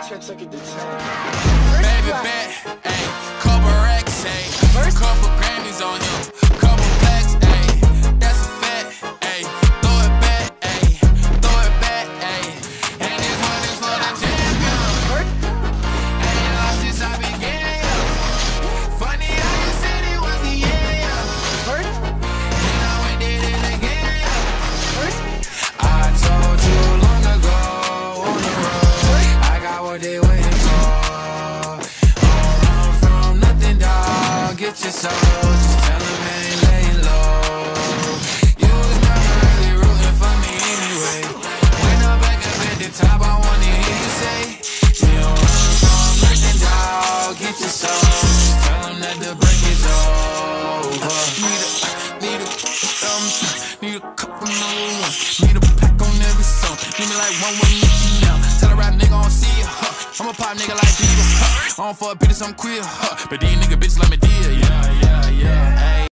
Baby bet, ayy, couple racks, ayy, couple Grammys on him, couple plaques, ayy, that's a fact, ayy, throw it back, ayy, ayy, and this one is for the champion. Ain't lost since I began, yeah. Funny how you said it was the yeah. Then I went did it again, yeah. I told you long ago on the road, I got what they waiting for. Get your soul, just tell him I ain't laying low. You was never really rooting for me anyway. When I'm back up at the top, I wanna hear you say, you don't run from nothing, dog. Get your soul, just tell him that the break is over. Need a couple number ones. Need a pack on every song. Need me like one Nicki now. Tell a rap nigga I don't see it, huh. I'm a pop nigga like Bieber, huh. I don't fuck bitches, I'm queer, huh. But these nigga bitches like me dear, yeah.